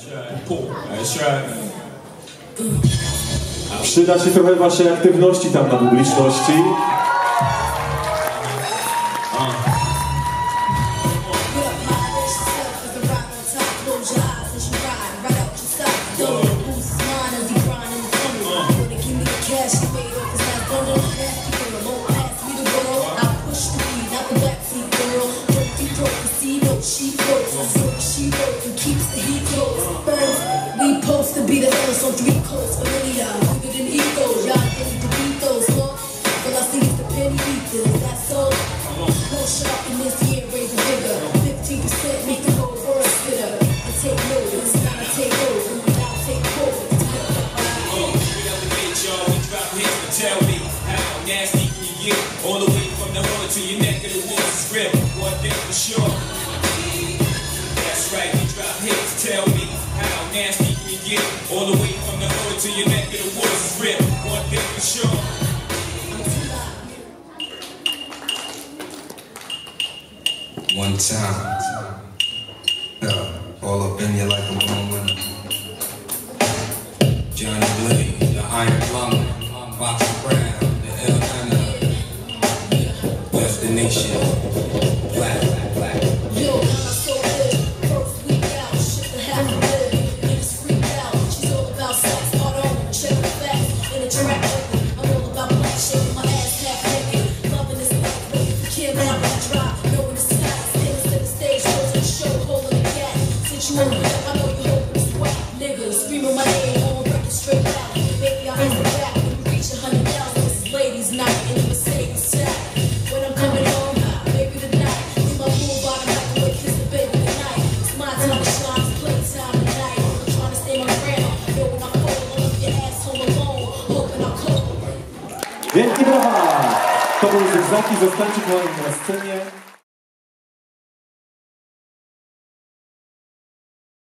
Przyda się trochę waszej aktywności tam na publiczności. We supposed to be the ones on 3 coasts, familiar, bigger than egos. Y'all ain't the ethos, huh? All I see is the penny beaters, that's all. No shark in this year, raise the bigger. 15% make the whole world spitter. I take notice, now I take over, now I take over. We elevate y'all, we drop hits, but tell me how nasty can you get? All the way from the hood to your neck of the woods is ripped. One thing for sure. That's right, we drop hits, tell me how nasty can you get? All the way from the hood to your neck of the woods is ripped. One thing for sure. One time, all up in you like a born winner. Johnny Blade, the Iron Lung, Boxer Brown, the Atlanta, Destination, Black. Yo, I'm so good. First week out, shit to have to live. Niggas freak out. She's all about sex. Hard on, check the facts. In a track, I'm all about black shit. My ass half naked. Loving this life, waiting for Kim out on the drop. Knowing the sky, standing to the stage, closing the show, holding the cat. Since you on the left, I know you hoping to swap. Niggas screaming my name on record straight out. Baby, I answer back when you reach 100,000. This is ladies' night in the Mercedes stack. When I'm coming home, baby tonight. Leave my pool bottom like a way kiss the baby tonight. It's my time to shine, it's playtime tonight. I'm trying to stay my ground. Yo, when I fall, I left your ass home alone. Hoping I'll cope. Wielkie brawa! To był Zygzaki, zostańcie kochani na scenie.